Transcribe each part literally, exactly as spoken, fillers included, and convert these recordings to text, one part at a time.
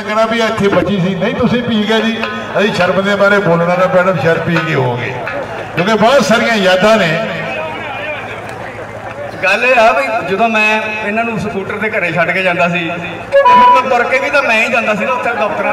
कहना भी इतने बची सी नहीं तुम पी गए जी अभी शर्म के बारे बोलना ना मैडम शर्म पी के हो गए क्योंकि बहुत सारिया यादा ने गल यह आ भी जो मैं इन्हों स्कूटर के घरे छड़ के जाता फिर तुर के भी तो मैं ही जाता उत्थे दफ्तर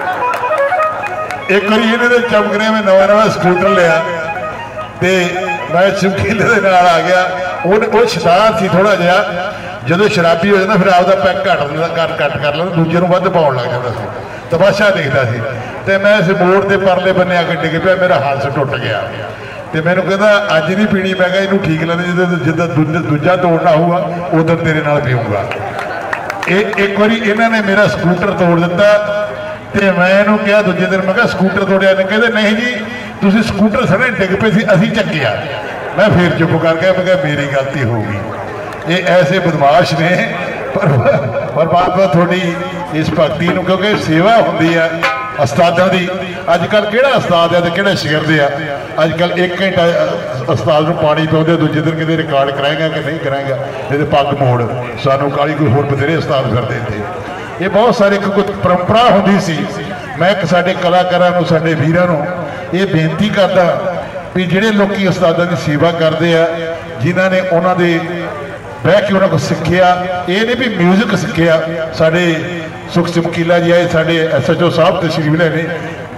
एक बार इन्होंने चमकने में नवा नवा स्कूटर लिया तो मैं चमकीले के नाल आ गया वो शैतान सी थोड़ा जहा जो शराबी हो जाता फिर आपका पैक घट घट घट कर लेना दूजे को वध पाउन लग जाता सी तमाशा देखता सी ते मैं इस मोड़ के परले बन्ने आके डिग पिया मेरा हाथ टुट गया तो मैंने कहता अज नहीं पीनी मैं इनू ठीक लेना जो जिदा दूजा तोड़ना होगा उधर तेरे नाल पीऊँगा एक बार इन्होंने मेरा स्कूटर तोड़ दिता तो मैं इन्हू कहा दूजे दिन मैं स्कूटर तोड़िया ने कहते नहीं जी तुम स्कूटर सड़े डिग पे सी असी चक्किया मैं फिर चुप कर गया मैं कहा मेरी गलती होगी ये ऐसे बदमाश ने पर परमात्मा थोड़ी इस भगती नूं क्योंकि सेवा होंदी है उस्तादां दी अजकल किहड़ा उस्ताद है तो किहड़ा शिगिर्द है अजकल एक घंटा उस्ताद नूं पानी पाउंदे दूजे दिन किते रिकॉर्ड कराएगा कि नहीं कराएगा ये पग मोड़ सानू काली कोई होर बथेरे उस्ताद फिरदे थे ये बहुत सारे कोई परंपरा होंदी सी मैं एक साडे कलाकारां नूं साडे वीरां नूं ये बेनती करदा भी जिहड़े लोकी उस्तादां दी सेवा करदे आ जिन्हां ने उन्हां दे बह के उन्होंने सिक्ख्या ये नहीं भी म्यूजिक सिक्ख्या साढ़े सुख चमकीला जी आए साढ़े एस एच ओ साहब तशरीफ ले ने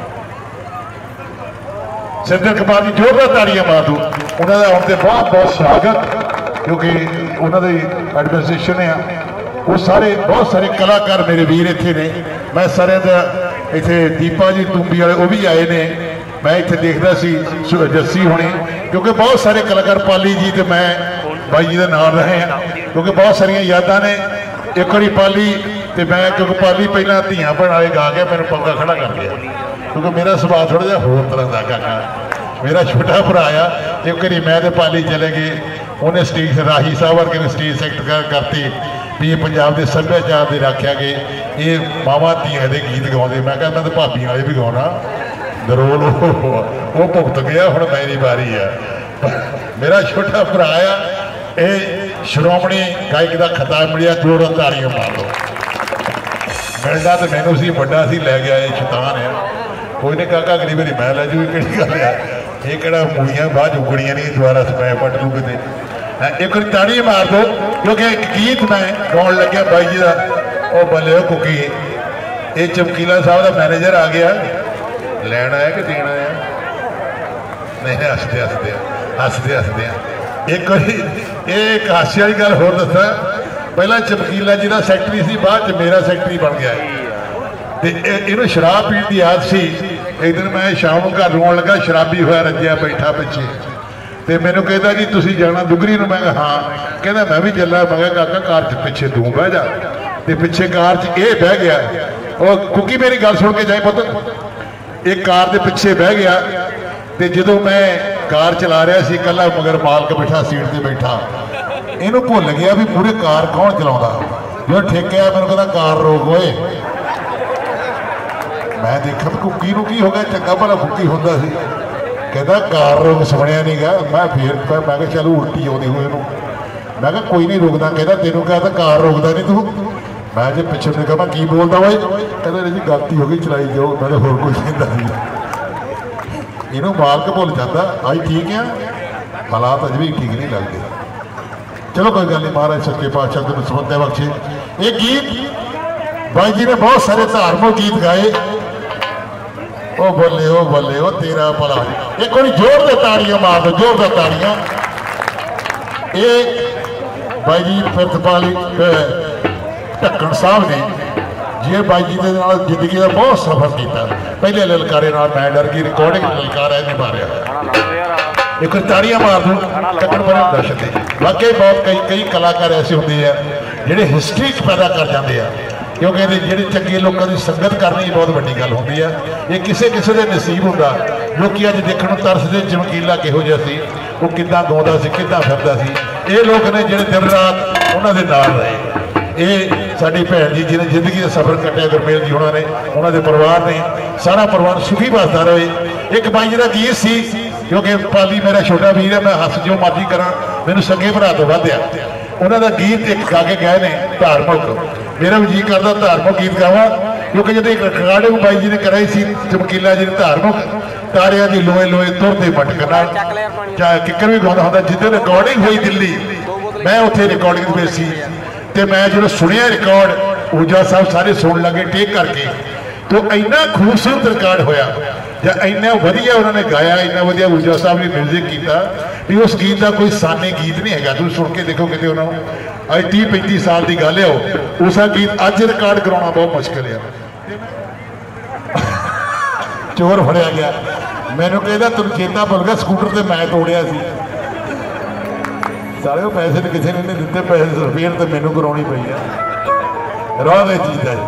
सिद्धर कपाल जी जोरदार ताड़ियां मार दो उन्होंने आने बहुत बहुत स्वागत क्योंकि उन्होंने एडमिनिस्ट्रेशन है वो सारे बहुत सारे कलाकार मेरे वीर इतने ने मैं सारे इतने दीपा जी तुम्बी वाले वो भी आए ने मैं इतने देखता सी जस्सी होनी क्योंकि बहुत सारे कलाकार पाली जी तो मैं भाई जी के नाल रहे हैं क्योंकि बहुत सारिया यादा ने एक बारी पाली तो मैं क्योंकि पाली पहला धियां भैन वाले गा के मैंने पग्गा खड़ा कर दिया क्योंकि मेरा सुभाव थोड़ा जिहा होर तरह का काका मेरा छोटा भरा आ एक बारी मैं तो पाली चले गए उन्हें स्टेज राही साहब वर्गे ने स्टेज सेट कर करती भी ये पंजाब के सभ्याचार की रखा गए ये मावां धियां के गीत गाते मैं कहा मैं तो भाभी वाले भी गाना दरोल वो भुगत गया हुण मेरी बारी है मेरा छोटा भरा आ ये श्रोमणी गायक का खिताब मिलिया जोर ताड़ियां मार दो मिलना तो मैनू सी बड़ा सी लै गया ये शैतान है कोई नहीं काका अगली बारी मैं लै जू कि गल है ये किहड़ा मूड़ियां बाद उगड़ियां नहीं दोबारा स्पै पट लू किते एक बार ताड़ियां मार दो क्योंकि एक गीत मैं गाउन लग्या बाई जी का वो बल्ले कुकी ये चमकीला साहब का मैनेजर आ गया लैना है कि देना है नहीं हसदे हसदे हसदे हसदे एक एक हास्य वाली गल होर दसा पहला चमकीला जी का सैकटरी सी बाद मेरा सैकटरी बन गया तो इन्हू शराब पीने की आदत सी एक दिन मैं शाम को घर रोन लगा शराबी होया रजिया बैठा पिछे तो मैनू कहता जी तुम जाना दुगरी में मैं हाँ कहना मैं भी चला मैं काका कार च पिछे तू बह जा तो पिछे कार च ये बह गया और कुकी मेरी गल सुन के जाए पुत एक कार के पिछे बह गया तो जो मैं कार चला रहा सी कला मगर मालक बैठा सीट से बैठा इनू भुल गया भी पूरे कार कौन चला जो ठेके मैं कहता कार रोक होए मैं देखा भी कुकी नू की हो गया चंगा भला कुकी होंदा सी कहता कार रोक सुनिया नहीं गा मैं फिर मैं क्या चलो उल्टी आती हुई मैं क्या कोई नहीं रोकता कहता तेनों कहता कार रोकता नहीं तू मैं जो पिछले ने कहा मैं की बोलता भाई कहता जी गलती हो गई चलाई जाओ मैं तो होर कोई कहता नहीं इनू मालक भुल जाता अज ठीक है हालात अज भी ठीक नहीं लगते चलो कोई गल नहीं महाराज सच्चे पातशाह तेन समझते बख्शे ये गीत भाई जी ने बहुत सारे धार्मिक गीत गाए ओ बल्ले ओ बल्ले ओ तेरा भला एक बार जोर दे ताड़ियां मार दो जोर दे ताड़ियां ये भाई जी प्रितपाली ढक्कन साहब ने जी भाई जी के जिंदगी का बहुत सफर किया पहले ललकारे मैं डर गई रिकॉर्डिंग ललकारा नहीं मारिया एक ताड़ियां मार दो ढक्कन बने दर्शक वाकई बहुत कई कई कलाकार ऐसे होंगे हैं जोड़े हिस्टरी पैदा कर जाते हैं क्योंकि जो चंगे लोगों की संगत करनी बहुत बड़ी गल होंगी है ये किसी किसी के नसीब होंगे लोग अज देखने तरसते चमकीला किहो जिहा सी वो किद्दां गाउंदा सी किद्दां फिरदा सी ये लोग ने जिहड़े दिन रात उन्होंने नाल रहे ये साडी भैन जी जिन्हें जिंदगी का सफर कटिया गुरमेल जी उन्होंने उन्होंने परिवार ने सारा परिवार सुखी बसता रहे एक बाई जी का गीत सी क्योंकि पाली मेरा छोटा वीर है मैं हस जो मर्जी करा मैनू सगे भरा तो वधिया उन्होंने गीत एक गा के गए ने धार्मिक मेरा भी जी करता धार्मिक गीत गावा क्योंकि जो रिकॉर्डिंग बाई जी ने कराई सी चमकीला जी ने धार्मिक तारिया की लोए लोए तुरते मटकना चाहे किकर भी गाँव होंगे जिस रिकॉर्डिंग हुई दिल्ली मैं उत्थे रिकॉर्डिंग में सी ते मैं जो सुनिया रिकॉर्ड ऊर्जा साहब सारे सुन लगे टेक करके तो इन्ना खूबसूरत रिकॉर्ड होया या इन्ना वधिया उन्होंने गाया इन्ना वधिया ऊर्जा साहब ने म्यूजिक किया भी उस गीत का कोई साने गीत नहीं है। तुम सुन के देखो कि उन्होंने अज तीह पैंती साल की गल है उस गीत अज रिकॉर्ड कराना बहुत मुश्किल है। चोर फड़िया गया मैनू कहता तुम चेता भुल गया स्कूटर से मैं तोड़िया सी सारे पैसे तो किसी ने नहीं दिते पैसे रिपेयर तो मैनू करानी पई है राह दे चीज है।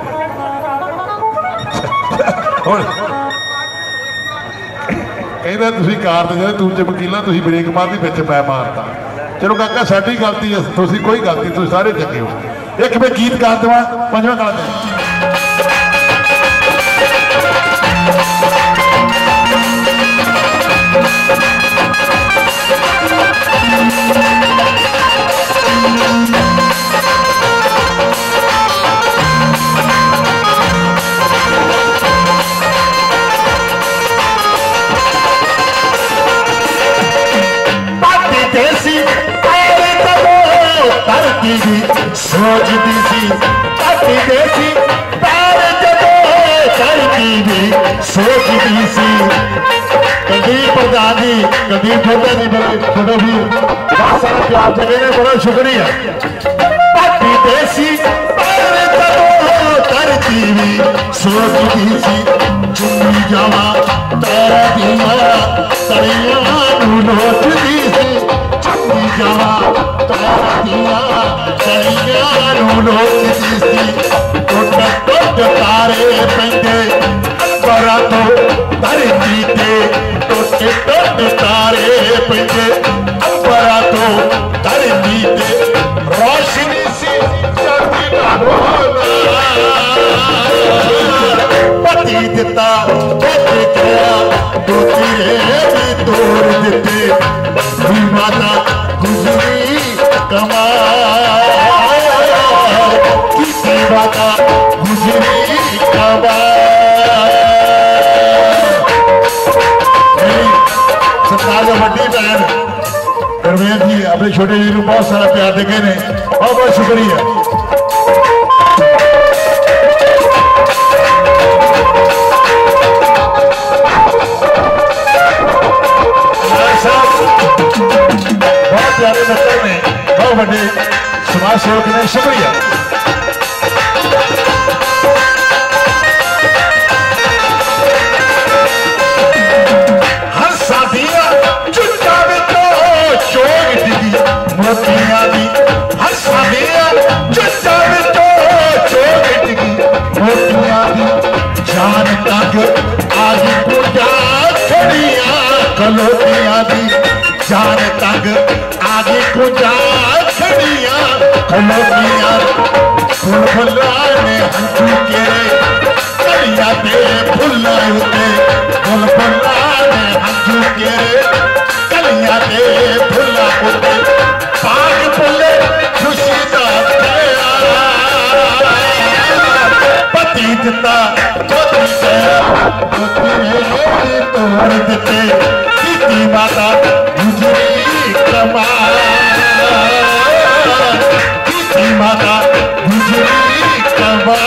कहता तुम कार से तू चमकीला तुम ब्रेक मारती बिच मैं मारता चलो काका साडी गलती है तुम कोई गलती तुम सारे चंगे हो। एक मैं गीत गा देवा पंजवा गा दे सोचती सी पति देसी पैर जदों करती भी सोचती सी कभी प्रधानी कभी छोटा जी बड़े छोटा भी बहुत सारा प्यार जगह ने बड़ा शुक्रिया पति देसी पैर जदों करती भी सोचती सी चुनी जावा तारा दिया तड़िया नोचती सी चुनी जावा तारा दिया तारे पेंदे अंबरा तो धरती ते टोटे टोटे तारे पेंदे अंबरा तो धरती ते रोशनी सी पति दिता पति गया दो तेरे भी तोड़ देते माता गुजरी कमा माता गुजरी कमा सरकार वड्डी भैन गुरमेल जी अपने छोटे जी को बहुत सारा प्यार देखे ने बहुत बहुत शुक्रिया। बहुत प्यारे मित्र ने बहुत बड़े समाज सेवक ने शुक्रिया। मोतिया दी हंसा दिया चुचा विचो चोग डिगी मोतिया दी जान तक आगे पूजा खड़िया कलोतिया दी जान तक आगे पूजा खड़िया कलोतिया फुल फुला ने हंसू केरे कलिया ते फुल्ला उते फुल फुला ने हंसू केरे कलिया ते फुल्ला उते पाग पुले खुशी दा पति दिता पति गया पति तोड़ देते सीती माता गुजरी कमा सीती माता गुजरी कमा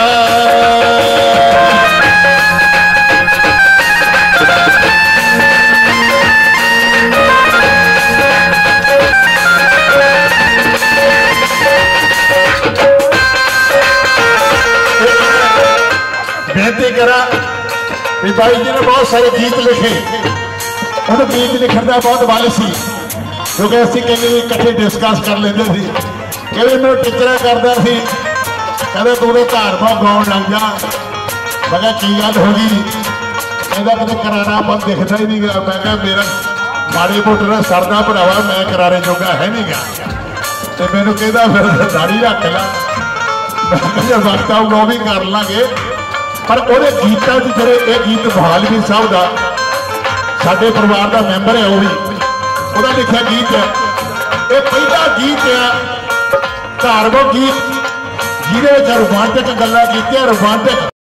बेनती करा भाई जी ने बहुत सारे गीत लिखे उन्होंने गीत लिखने का बहुत बल सी क्योंकि असं कहते इकट्ठे डिस्कस कर लेंगे कहते मैं टिचरा करता सी कहते तू तो धार्मिक गाउन लग जा मैं क्या की गल हो गई कहता कभी करारा मन दिखता ही नहीं गया मैं क्या मेरा माड़ी मोटी ना सरदा भरावा मैं करारे जोगा है नहीं गा तो मैनू कहता फिर दाढ़ी रख ला मैं जो वक्त आऊगा वो भी कर लाँगे पर ਉਹਦੇ ਗੀਤਾਂ 'ਚ ਜਿਹੜੇ ਇਹ ਗੀਤ ਬਹਾਲਵੀਰ ਸਾਹਿਬ ਦਾ ਸਾਡੇ ਪਰਿਵਾਰ ਦਾ ਮੈਂਬਰ ਹੈ ਉਹ ਵੀ ਉਹਦਾ ਲਿਖਿਆ ਗੀਤ ਹੈ ਇਹ ਪਹਿਲਾ ਗੀਤ ਹੈ ਧਾਰਮਿਕ ਗੀਤ ਜਿਹਦੇ ਵਿੱਚ ਰੋਮਾਂਟਿਕ ਗੱਲਾਂ ਕੀਤੀਆਂ ਰੋਮਾਂਟਿਕ